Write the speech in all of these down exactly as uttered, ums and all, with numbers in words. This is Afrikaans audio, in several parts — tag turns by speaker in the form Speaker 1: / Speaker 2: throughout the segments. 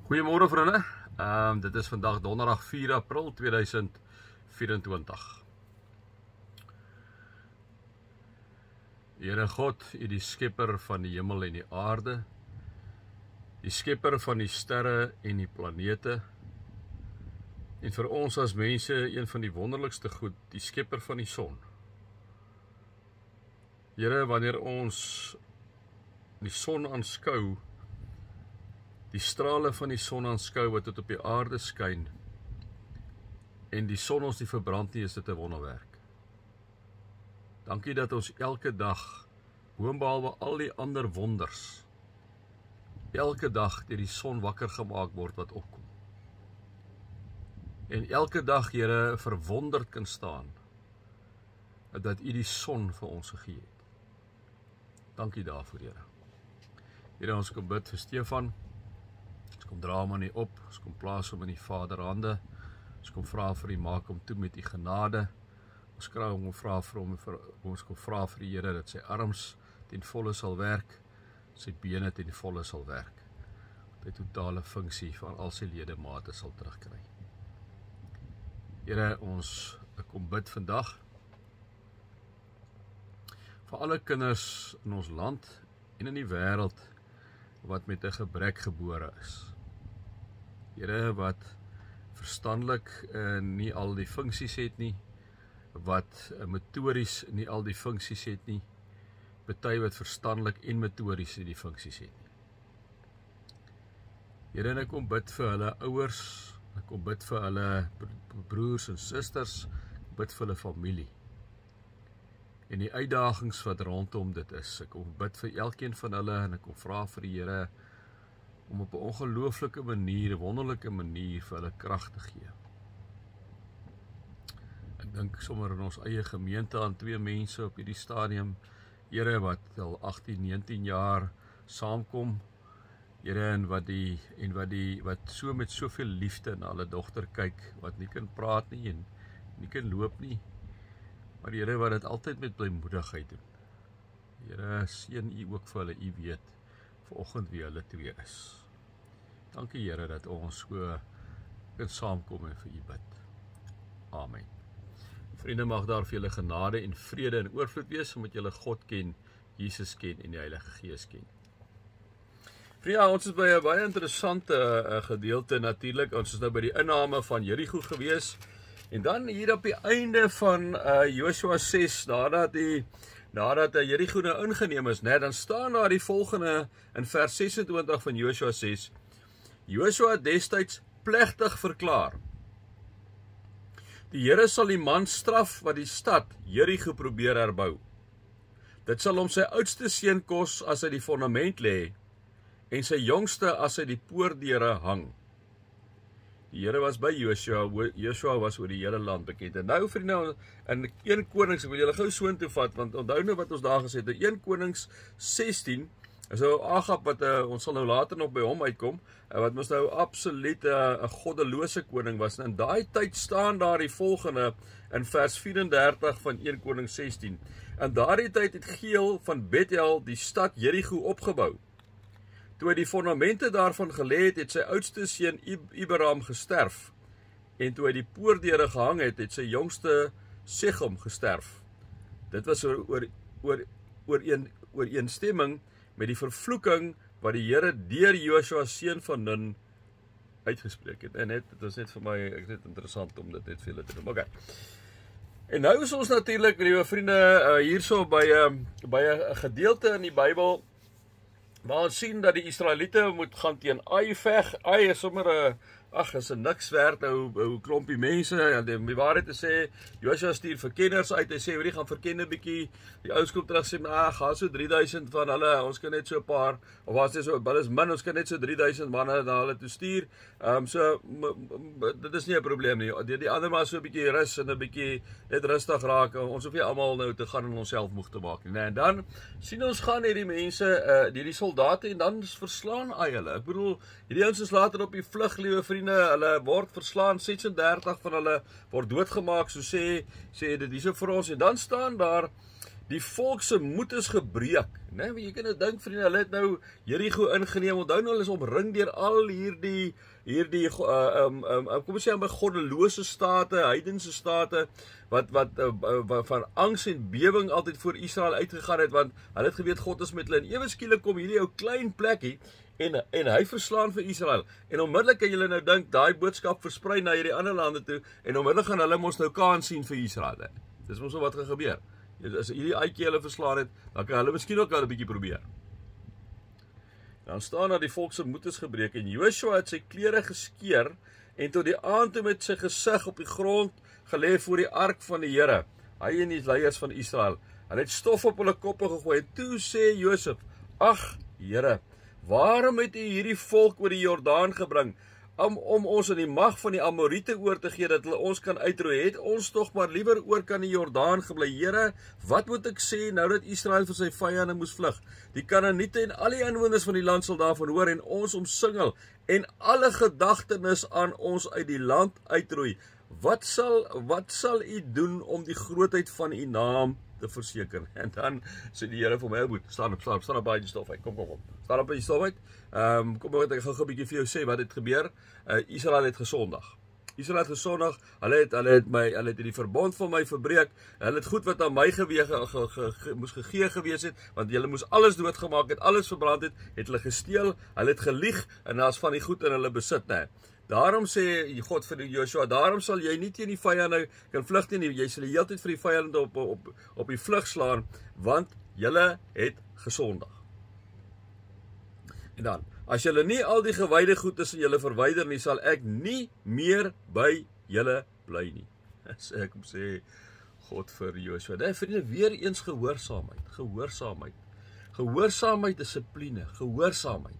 Speaker 1: Goeiemôre vriende, um, dit is vandag donderdag vier april tweeduisend vyf-en-twintig. Here God, U die skepper van die hemel en die aarde, die skepper van die sterre en die planete, en vir ons as mense een van die wonderlikste goed, die skepper van die son. Here, wanneer ons die son aanskou, die strale van die son aanskou wat tot op die aarde skyn, en die son ons nie verbrand nie, is dit 'n wonderwerk. Dankie dat ons elke dag, boonbehalwe al die ander wonders, elke dag deur die son wakker gemaak word wat opkom. En elke dag, Here, verwonderd kan staan, dat U die son vir ons gegee het. Dankie daarvoor, Here. Here, ons kom bid vir Stefan, ons kom dra hom aan U op, ons kom plaas hom in die Vader hande, ons kom vra vir U, maak hom toe met U genade, ons kry hom vra vir hom, vir, ons kom vra vir die Here dat sy arms ten volle sal werk, sy bene ten volle sal werk, dat hy totale funksie van al sy ledemate sal terugkry. Here, ons kom bid vandag vir alle kinders in ons land en in die wêreld wat met 'n gebrek gebore is. Here, wat verstandelik uh, nie al die funksies het nie, wat uh, metodies nie al die funksies het nie, party wat verstandelik en metodies nie die funksies het nie. Here, en ek kom bid vir hulle ouers, ek kom bid vir hulle broers en susters, ek bid vir hulle familie. En die uitdagings wat rondom dit is, ek kom bid vir elkeen van hulle, en ek kom vra vir die Here, om op 'n ongelooflike manier, 'n wonderlike manier vir hulle krag te gee. Ek dink sommer in ons eie gemeente aan twee mense op hierdie stadium, Here, wat al agttien, negentien jaar saamkom, Here, en wat die en wat die wat so met soveel liefde na hulle dogter kyk, wat nie kan praat nie en nie kan loop nie, maar Here, wat dit altyd met blymoedigheid doen. Here, seën U ook vir hulle, U weet vanoggend wie hulle twee is. Dankie, Here, dat ons so kan saamkom en vir U bid. Amen. Vriende, mag daar vir julle genade en vrede en oorvloed wees, omdat julle God ken, Jesus ken en die Heilige Gees ken. Vriende, ja, ons is by 'n baie interessante uh, gedeelte natuurlik. Ons is nou by die inname van Jerigo gewees. En dan hier op die einde van uh, Joshua ses, nadat die nadat uh, Jerigo nou ingeneem is, net, dan staan daar die volgende in vers sesentwintig van Joshua ses. Joshua het destyds plegtig verklaar: Die Here sal die man straf wat die stad Jerigo probeer herbou. Dit sal hom sy oudste seun kos as hy die fondament lê, en sy jongste as hy die poortdeure hang. Die Here was by Joshua, Joshua was oor die hele land bekend. En nou vriende, in een Konings, ek wil julle gou soontoe vat, want onthou nou wat ons daar gesê het, in een Konings sestien, is nou Agab, wat uh, ons sal nou later nog by hom uitkom, uh, wat ons nou absoluut 'n uh, goddelose koning was. En in daai tyd staan daar die volgende in vers vyf-en-dertig van een Konings sestien. In daardie tyd het Geel van Bethel die stad Jerigo opgebou. Toe hy die fondamente daarvan gelê het, het sy oudste seun Abraham gesterf. En toe hy die poortdeure gehang het, het sy jongste Segem gesterf. Dit was oor, oor, oor, oor een, ooreenstemming met die vervloeking wat die Here deur Joshua seun van Nun uitgespreek het. En net, dit is net vir my, ek is net interessant om dit net vir julle te doen. Okay. En nou is ons natuurlik, liewe vriende, uh, hierso by 'n uh, by 'n gedeelte in die Bybel, maar ons sien dat die Israeliete moet gaan teen Ai veg. Ai is sommer 'n ag, is 'n niks werd, ou ou klompie mense. En die, die waarheid te sê, Joshua stuur verkenners uit. Hy sê, "Hoerie, gaan verken 'n bietjie." Die ouens kom terug sê, "Ag, gaan so drie duisend van hulle. Ons kan net so 'n paar, of was dit so, hulle is min, ons kan net so drie duisend manne na hulle toe stuur." Ehm um, so m, m, dit is nie 'n probleem nie. Die, die ander maar so 'n bietjie rus en 'n bietjie net rustig raak. Ons hoef nie almal nou te gaan en onsself moeg te maak nie. Nee, en dan sien ons gaan hierdie mense, uh, die die soldate, en dan verslaan Ai hulle. Ek bedoel, hierdie ouens is later op die vlug, liewe vriende. Hulle word verslaan, sesendertig van hulle word doodgemaak, so sê, sê dit hierso vir ons, en dan staan daar Die volk se moed is gebreek, né? Jy kan nou dink, vriende, hulle het nou Jerigo ingeneem. Onthou nou, hulle is omring deur al hierdie hierdie uh, um, um, kom ons sê by goddelose state, heidense state wat wat uh, uh, van angs en bewing altyd voor Israel uitgegaan het, want hulle het geweet God is met hulle. En ewe skielik kom hierdie ou klein plekkie en en hy verslaan vir Israel. En onmiddellik kan julle nou dink, daai boodskap versprei na hierdie ander lande toe en onmiddellik gaan hulle mos nou kans sien vir Israel. He. Dis mos wat gaan gebeur. As hierdie uitjie hulle verslaan het, dan kan hulle miskien ook al 'n bietjie probeer. Dan staan daar die volk se moed is gebreek en Joshua het sy klere geskeur en tot die aand toe met sy gesig op die grond gelê voor die ark van die Here. Hy en die leiers van Israel. Hulle het stof op hulle koppe gegooi en toe sê Josef: "Ag, Here, waarom het u hierdie volk oor die Jordaan gebring om om ons in die mag van die Amoriete oor te gee dat hulle ons kan uitroei? Het ons tog maar liewer oor kan die Jordaan gebly. Here, wat moet ek sê nou dat Israel vir sy vyande moes vlug? Die Kanaaniete en al die inwoners van die land sal daarvan hoor en ons omsingel en alle gedagtenis aan ons uit die land uitroei. Wat sal wat sal u doen om die grootheid van u naam te verseker?" En dan sê die Here vir my: "Moet staan op, staan op, staan op by die stof uit. Kom kom kom. Staan op by die stof uit. Ehm um, kom maar, ek gaan gou 'n bietjie vir jou sê wat het gebeur. Uh, Israel het gesondig. Israel het gesondig. Hulle het hulle het my hulle het die verbond van my verbreek. Hulle het goed wat aan my gewee ge, ge, ge, ge, moes gegee gewees het, want hulle moes alles doodgemaak het, alles verbrand het, het hulle gesteel, hulle het gelieg en daar's van die goed in hulle besit, né? Daarom sê God vir Joshua, daarom sal jy nie teen die vyande kan vlug nie, jy sal die hele tyd vir die vyande op op op die vlug slaan, want julle het gesondig. En dan, as julle nie al die gewyde goed tussen julle verwyder nie, sal ek nie meer by julle bly nie. Sê ek om sê God vir Joshua. Nee, vriende, weer eens gehoorsaamheid, gehoorsaamheid. Gehoorsaamheid, dissipline, gehoorsaamheid.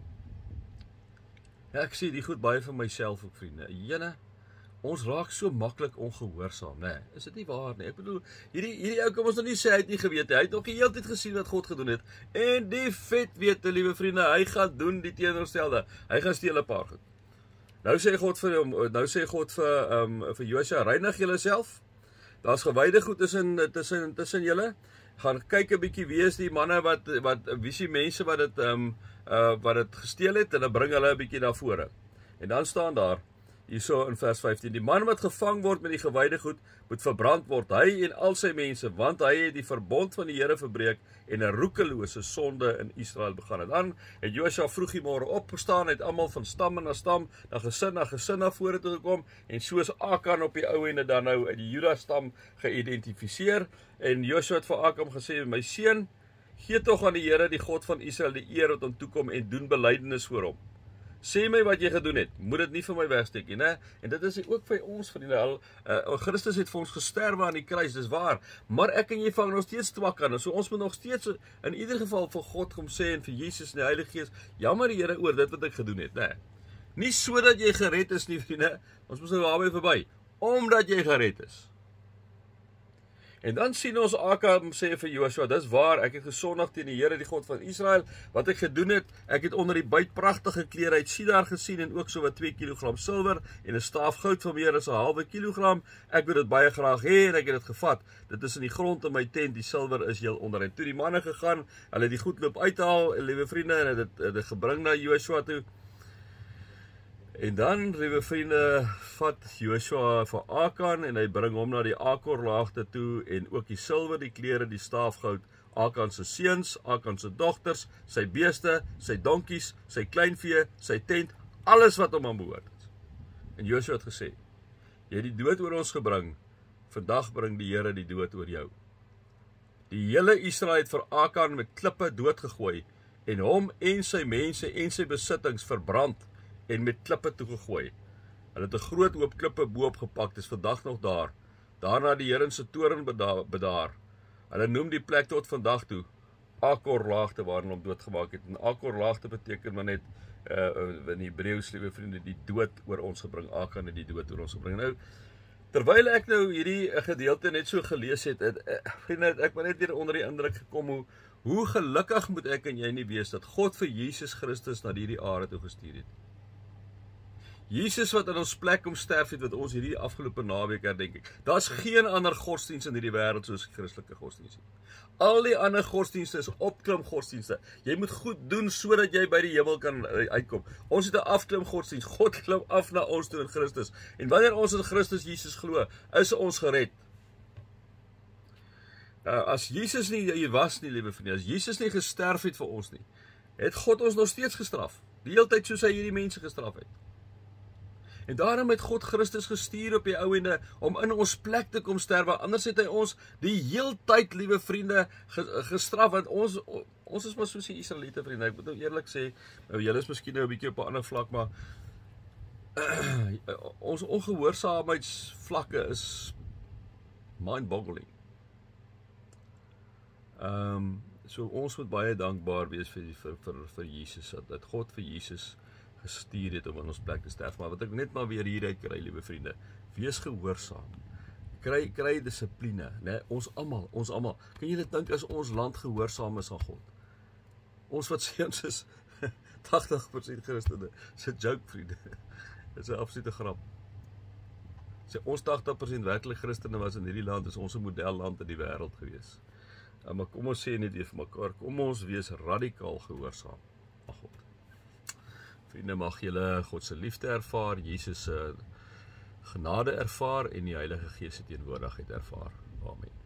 Speaker 1: Ja, ek sê die goed baie vir myself ook, vriende. Jene, ons raak so maklik ongehoorsaam, né? Nee, is dit nie waar nie? Ek bedoel, hierdie hierdie ou kom ons nog nie sê hy het nie geweet nie. Hy het nog die hele tyd gesien wat God gedoen het. En die vet weet, liewe vriende, hy gaan doen die teenoorgestelde. Hy gaan steel 'n paar goed. Nou sê God vir hom, nou sê God vir ehm um, vir Josua, reinig julleself. Daar's gewyde goed tussen tussen tussen julle. Gaan kyk 'n bietjie wie is die manne wat wat wie is die mense wat dit ehm um, uh wat dit gesteel het en dan bring hulle 'n bietjie na vore. En dan staan daar hierso in vers vyftien, die man wat gevang word met die gewyde goed moet verbrand word, hy en al sy mense, want hy het die verbond van die Here verbreek en 'n roekelose sonde in Israel begaan. En dan het Joshua vroeg die môre opgestaan, het almal van stam na stam, na gesin na gesin na vore toe gekom en soos Akan op die ou ende dan nou uit die Juda stam geïdentifiseer. En Joshua het vir Akan gesê, my seun, gee tog aan die Here, die God van Israel, die eer wat hom toekom en doen belydenis voor hom. Sê my wat jy gedoen het, moet dit nie vir my wegsteek nie, né? En dit is ook vir ons, vriende, al uh, Christus het vir ons gesterwe aan die kruis, dis waar, maar ek en jy vang nog steeds twak aan, so ons moet nog steeds in ieder geval vir God kom sê en vir Jesus en die Heilige Gees, jammer die Here oor dit wat ek gedoen het, né? Nie sodat jy gered is nie, vriende, ons moet nou daarby verby, omdat jy gered is. En dan sien ons Akan sê vir Joshua, dis waar, ek het gesondig teen die Here, die God van Israel, wat ek gedoen het, ek het onder die buit pragtige klere uit Sidar gesien, en ook so wat twee kilogram silwer, en 'n staaf goud van meer as 'n halwe kilogram, ek wil dit baie graag hê, en ek het dit gevat, dit is in die grond in my tent, die silwer is heel onder, en toe die manne gegaan, hulle het die goed loop uithaal, liewe vriende, en het dit, het dit gebring na Joshua toe. En dan, liewe vriende, vat Joshua vir Akan en hy bring hom na die Akorlaagte toe en ook die silwer, die klere, die staafgoud, Akan se seuns, Akan se dogters, sy beeste, sy donkies, sy kleinvee, sy tent, alles wat hom aan behoort het. En Joshua het gesê, jy het die dood oor ons gebring, vandag bring die Here die dood oor jou. Die hele Israel het vir Akan met klippe doodgegooi en hom en sy mense en sy besittings verbrand en met klippe toegegooi. Hulle het 'n groot hoop klippe bo-op gepak, dis vandag nog daar. Daarna die Here se toorn beda bedaar. Hulle noem die plek tot vandag toe Akorlaagte waarin hom doodgemaak het. En Akorlaagte beteken maar net uh, in Hebreëus, liewe vriende, die dood oor ons gebring. Akan het die dood oor ons gebring. Nou, terwyl ek nou hierdie gedeelte net so gelees het, het vriende, ek ben net weer onder die indruk gekom hoe hoe gelukkig moet ek en jy nie wees dat God vir Jesus Christus na hierdie aarde toe gestuur het. Jesus wat in ons plek om sterf het, wat ons hierdie afgelope naweek herdenk het. Daar's geen ander godsdienst in hierdie wêreld soos die Christelike godsdienst. Al die ander godsdienste is opklim godsdienste. Jy moet goed doen sodat jy by die hemel kan uitkom. Ons het 'n afklim godsdienst. God klim af na ons toe in Christus. En wanneer ons in Christus Jesus glo, is ons gered. Uh, as Jesus nie hier was nie, liewe vriende, as Jesus nie gesterf het vir ons nie, het God ons nog steeds gestraf. Die hele tyd soos hy hierdie mense gestraf het. En daarom het God Christus gestuur op die ou ende om in ons plek te kom sterwe. Anders het hy ons die heel tyd, liewe vriende, gestraf, want ons ons is maar soos die Israeliete, vriende. Ek moet nou eerlik sê, nou julle is miskien nou 'n bietjie op 'n ander vlak, maar uh, ons ongehoorsaamheidsvlakke is mind-boggling. Ehm um, so ons moet baie dankbaar wees vir vir vir, vir Jesus, dat, dat God vir Jesus gestuur het om in ons plek te sterf. Maar wat ek net maar weer hieruit kry, liewe vriende, wees gehoorsaam. Kry kry dissipline, né? Ons almal, ons almal. Kan jy dit dink as ons land gehoorsaam is aan God? Ons wat sê ons is tagtig persent Christene. Dis 'n joke, vriende. Dit is 'n absolute grap. Sê ons tagtig persent werklik Christene was in hierdie land, is ons 'n modelland in die wêreld gewees. Maar kom ons sê net weer vir mekaar, kom ons wees radikaal gehoorsaam aan God. Vriende, mag julle God se liefde ervaar, Jesus se genade ervaar en die Heilige Gees se teenwoordigheid ervaar. Amen.